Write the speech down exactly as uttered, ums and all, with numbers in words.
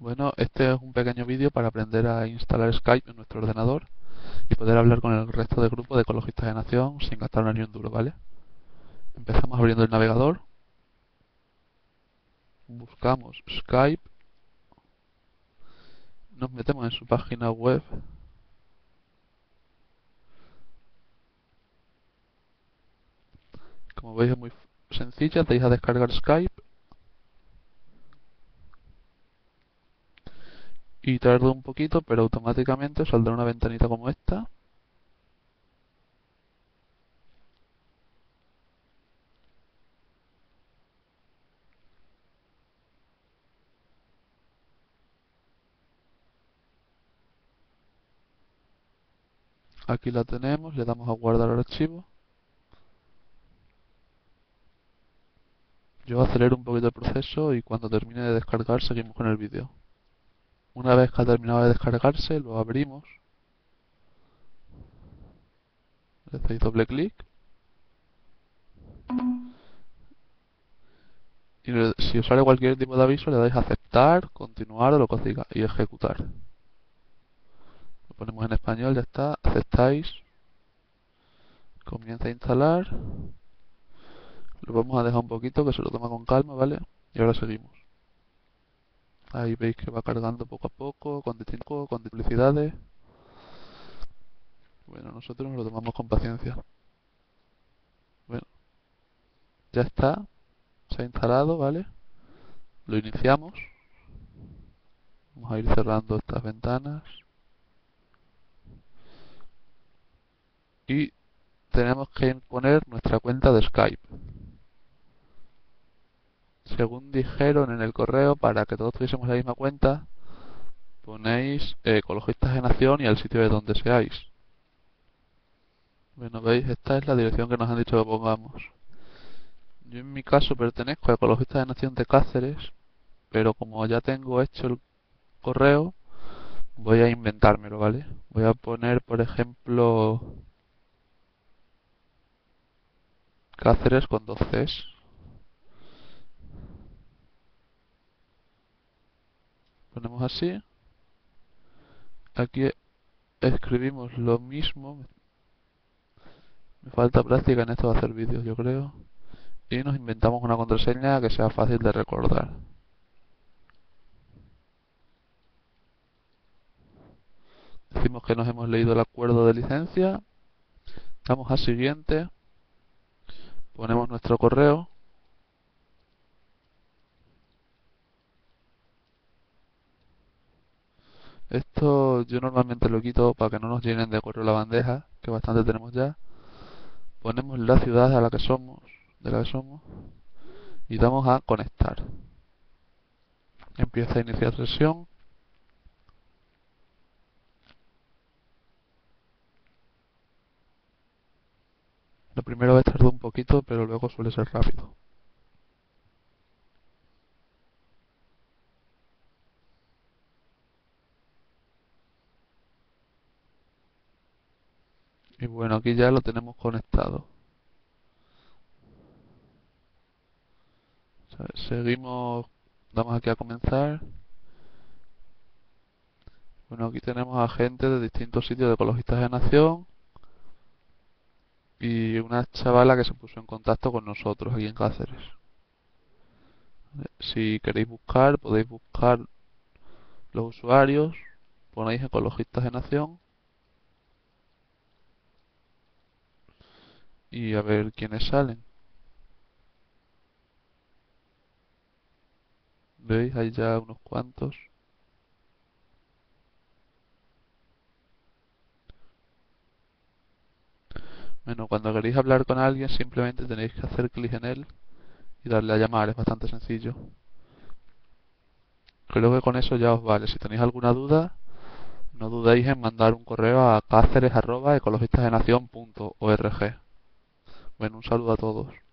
Bueno, este es un pequeño vídeo para aprender a instalar Skype en nuestro ordenador y poder hablar con el resto del grupo de ecologistas de Nación sin gastarnos ni un duro, ¿vale? Empezamos abriendo el navegador, buscamos Skype, nos metemos en su página web, como veis es muy sencilla, te deja descargar Skype y tarda un poquito, pero automáticamente saldrá una ventanita como esta. Aquí la tenemos, le damos a guardar archivo. Yo acelero un poquito el proceso y cuando termine de descargar seguimos con el vídeo. Una vez que ha terminado de descargarse, lo abrimos. Le hacéis doble clic y le- si os sale cualquier tipo de aviso le dais a aceptar, continuar o lo que os diga y ejecutar. Lo ponemos en español, ya está, aceptáis, comienza a instalar, lo vamos a dejar un poquito que se lo toma con calma, ¿vale? Y ahora seguimos. Ahí veis que va cargando poco a poco, con distintos, con publicidades. Bueno, nosotros nos lo tomamos con paciencia. Bueno, ya está, se ha instalado, ¿vale? Lo iniciamos. Vamos a ir cerrando estas ventanas. Y tenemos que poner nuestra cuenta de Skype. Según dijeron en el correo, para que todos tuviésemos la misma cuenta, ponéis eh, Ecologistas de Nación y el sitio de donde seáis. Bueno, veis, esta es la dirección que nos han dicho que pongamos. Yo en mi caso pertenezco a Ecologistas de Nación de Cáceres, pero como ya tengo hecho el correo, voy a inventármelo, ¿vale? Voy a poner, por ejemplo, Cáceres con dos Cs. Ponemos así. Aquí escribimos lo mismo. Me falta práctica en esto de hacer vídeos, yo creo. Y nos inventamos una contraseña que sea fácil de recordar. Decimos que nos hemos leído el acuerdo de licencia. Damos a siguiente. Ponemos nuestro correo. Esto yo normalmente lo quito para que no nos llenen de correo la bandeja, que bastante tenemos ya. Ponemos la ciudad a la que somos, de la que somos, y damos a conectar. Empieza a iniciar sesión. Lo primero vez tardó un poquito, pero luego suele ser rápido. Y bueno, aquí ya lo tenemos conectado. O sea, seguimos, damos aquí a comenzar. Bueno, aquí tenemos a gente de distintos sitios de Ecologistas de Nación y una chavala que se puso en contacto con nosotros aquí en Cáceres. Si queréis buscar, podéis buscar los usuarios, ponéis Ecologistas de Nación y a ver quiénes salen. ¿Veis? Hay ya unos cuantos. Bueno, cuando queréis hablar con alguien simplemente tenéis que hacer clic en él y darle a llamar, es bastante sencillo. Creo que con eso ya os vale. Si tenéis alguna duda, no dudéis en mandar un correo a cáceres arroba ecologistasdenacion punto org. Bueno, un saludo a todos.